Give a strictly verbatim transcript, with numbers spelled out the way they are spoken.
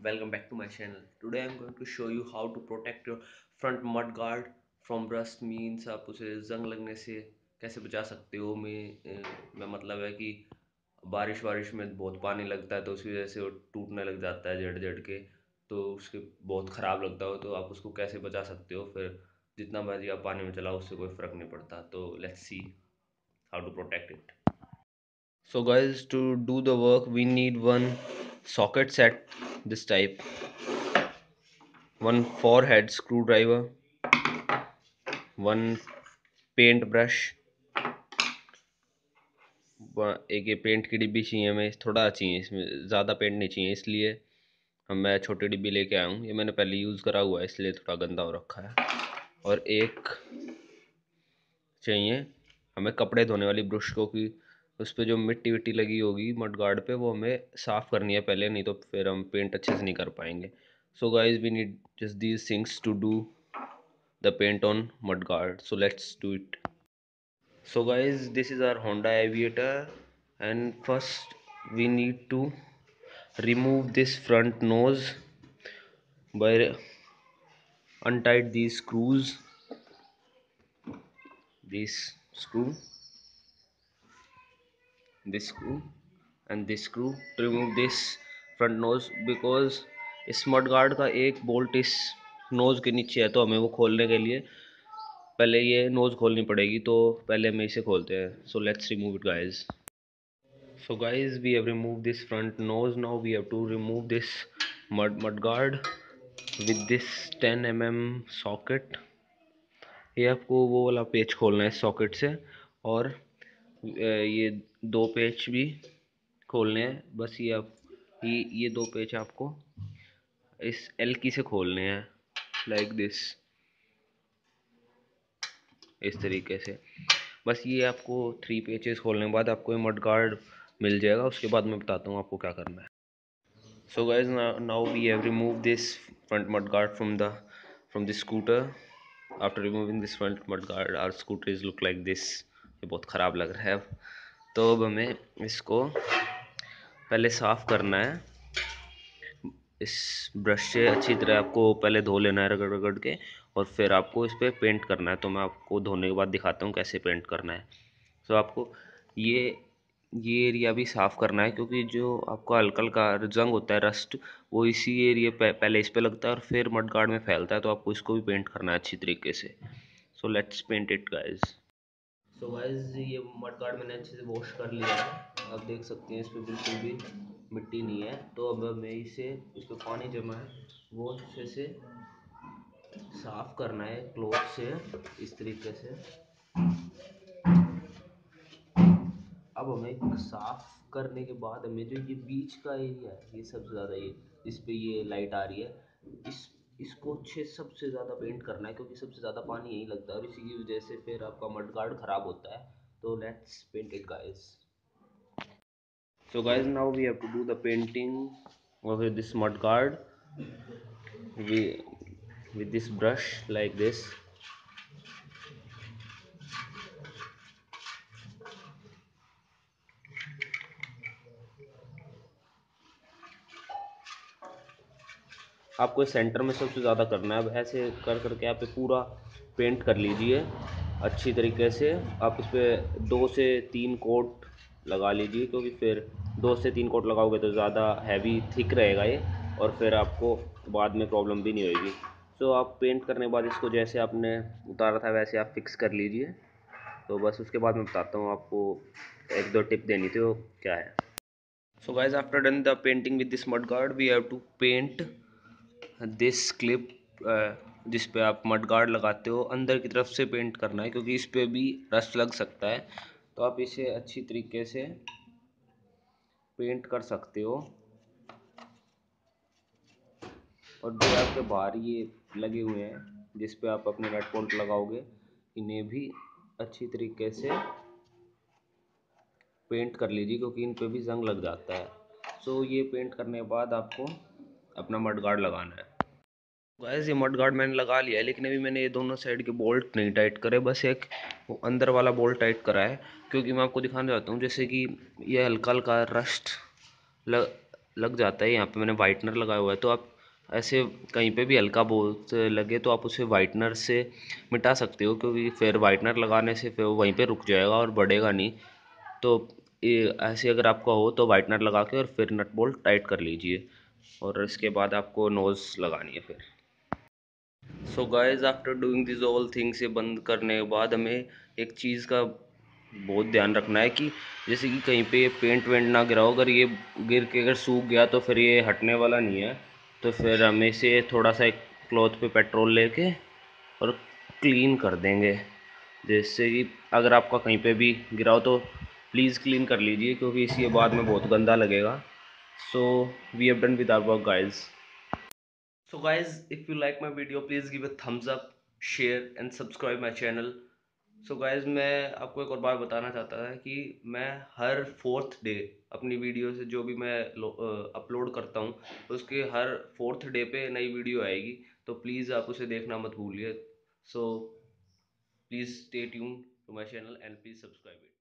welcome back to my channel. Today I'm going to show you how to protect your front mud guard from rust means आप उसे जंग लगने से कैसे बचा सकते हो। मैं मैं मतलब है कि बारिश बारिश में बहुत पानी लगता है तो उसकी वजह से वो टूटने लग जाता है जड़ जड़ के, तो उसके बहुत ख़राब लगता हो, तो आप उसको कैसे बचा सकते हो। फिर जितना मर्जी आप पानी में चलाओ उससे कोई फ़र्क नहीं पड़ता। तो let's see how to protect it. So guys, to do the work we need one socket set this type, one forehead screwdriver, one paint brush, एक ये पेंट की डिब्बी चाहिए, हमें थोड़ा चाहिए, इसमें ज़्यादा पेंट नहीं चाहिए, इसलिए हम मैं छोटी डिब्बी लेके आया हूँ। ये मैंने पहले यूज़ करा हुआ है इसलिए थोड़ा गंदा हो रखा है। और एक चाहिए हमें कपड़े धोने वाली ब्रश को, कि उस पर जो मिट्टी विट्टी लगी होगी मड गार्ड पे वो हमें साफ़ करनी है पहले, नहीं तो फिर हम पेंट अच्छे से नहीं कर पाएंगे। So guys we need just these things to do the paint on mudguard, so let's do it. So guys this is our Honda Aviator and first we need to remove this front nose by untied these screws, this screw, this screw and this screw to remove this front nose, because इस mudguard का एक bolt इस nose के नीचे है, तो हमें वो खोलने के लिए पहले ये नोज़ खोलनी पड़ेगी। तो पहले हमें इसे खोलते हैं। So let's remove it guys. So guys we have remove this front nose, now we have to remove this mud mudguard with this ten M M socket. ये आपको वो वाला पेच खोलना है इस सॉकेट से, और ये दो पेच भी खोलने हैं। बस ये आप ये ये दो पेच आपको इस एल की से खोलने हैं, लाइक दिस, इस तरीके से। बस ये आपको थ्री पेचेस खोलने के बाद आपको ये मड गार्ड मिल जाएगा। उसके बाद मैं बताता हूँ आपको क्या करना है। So guys now we have remove this front mudguard from the from this scooter. After removing this front mudguard our scooter is look like this. ये बहुत ख़राब लग रहा है अब। तो अब हमें इसको पहले साफ़ करना है। इस ब्रश से अच्छी तरह आपको पहले धो लेना है रगड़ रगड़ के, और फिर आपको इस पर पेंट करना है। तो मैं आपको धोने के बाद दिखाता हूँ कैसे पेंट करना है। तो आपको ये ये एरिया भी साफ़ करना है, क्योंकि जो आपका हल्का हल्का जंग होता है, रस्ट, वो इसी एरिया पे पहले इस पे लगता है और फिर मड गार्ड में फैलता है। तो आपको इसको भी पेंट करना है अच्छी तरीके से। So let's paint it guys. So guys ये मड गार्ड मैंने अच्छे से वॉश कर लिया है, आप देख सकते हैं इस पर बिल्कुल भी मिट्टी नहीं है। तो अब हमें इसे, इस पर पानी जमा है वो अच्छे से साफ़ करना है क्लॉथ से, इस तरीके से। अब हमें साफ करने के बाद हमें जो ये बीच का एरिया है, ये सबसे ज़्यादा, ये इस पे ये लाइट आ रही है, इस इसको अच्छे सबसे ज़्यादा पेंट करना है, क्योंकि सबसे ज़्यादा पानी यही लगता है और इसी की वजह से फिर आपका मड गार्ड ख़राब होता है। तो let's paint it guys. So guys now we have to do the painting of this mudguard with this brush like this. आपको सेंटर में सबसे ज़्यादा करना है। अब ऐसे कर करके आप पूरा पेंट कर लीजिए अच्छी तरीके से। आप इस पर दो से तीन कोट लगा लीजिए, क्योंकि फिर दो से तीन कोट लगाओगे तो ज़्यादा हैवी थिक रहेगा ये, और फिर आपको बाद में प्रॉब्लम भी नहीं होगी। तो आप पेंट करने के बाद इसको जैसे आपने उतारा था वैसे आप फिक्स कर लीजिए। तो बस उसके बाद मैं बताता हूँ आपको, एक दो टिप देनी थी, वो क्या है। So guys after done the painting with this mudguard we have to paint this clip, जिस पे आप मड गार्ड लगाते हो, अंदर की तरफ से पेंट करना है, क्योंकि इस पे भी रस्ट लग सकता है। तो आप इसे अच्छी तरीके से पेंट कर सकते हो। और जो आपके बाहर ये लगे हुए हैं जिस पे आप अपने नट बोल्ट लगाओगे, इन्हें भी अच्छी तरीके से पेंट कर लीजिए, क्योंकि इन पे भी जंग लग जाता है। सो ये पेंट करने के बाद आपको अपना मड गार्ड लगाना है। गाइस ये मड गार्ड मैंने लगा लिया है, लेकिन अभी मैंने ये दोनों साइड के बोल्ट नहीं टाइट करे, बस एक वो अंदर वाला बोल्ट टाइट करा है। क्योंकि मैं आपको दिखाना चाहता हूँ, जैसे कि ये हल्का हल्का रस्ट लग लग जाता है। यहाँ पे मैंने वाइटनर लगाया हुआ है, तो आप ऐसे कहीं पे भी हल्का बहुत लगे तो आप उसे वाइटनर से मिटा सकते हो, क्योंकि फिर वाइटनर लगाने से फिर वो वहीं पे रुक जाएगा और बढ़ेगा नहीं। तो ये ऐसे अगर आपका हो तो वाइटनर लगा के और फिर नट बोल्ट टाइट कर लीजिए, और इसके बाद आपको नोज़ लगानी है फिर। So guys after doing this all things, ये बंद करने के बाद हमें एक चीज़ का बहुत ध्यान रखना है कि जैसे कि कहीं पे पेंट वेंट ना गिरा हो। अगर ये गिर के अगर सूख गया तो फिर ये हटने वाला नहीं है। तो फिर हम इसे थोड़ा सा एक क्लॉथ पे पेट्रोल लेके और क्लीन कर देंगे। जैसे कि अगर आपका कहीं पे भी गिरा हो तो प्लीज़ क्लीन कर लीजिए, क्योंकि इसके बाद में बहुत गंदा लगेगा। So we have done with our work guys. So guys, if you like my video, please give a thumbs up, share and subscribe my channel. So guys, मैं आपको एक और बात बताना चाहता था कि मैं हर फोर्थ डे अपनी वीडियो से जो भी मैं अपलोड करता हूँ, उसके हर फोर्थ डे पे नई वीडियो आएगी। तो प्लीज़ आप उसे देखना मत भूलिए। So please stay tune to my channel and please subscribe it.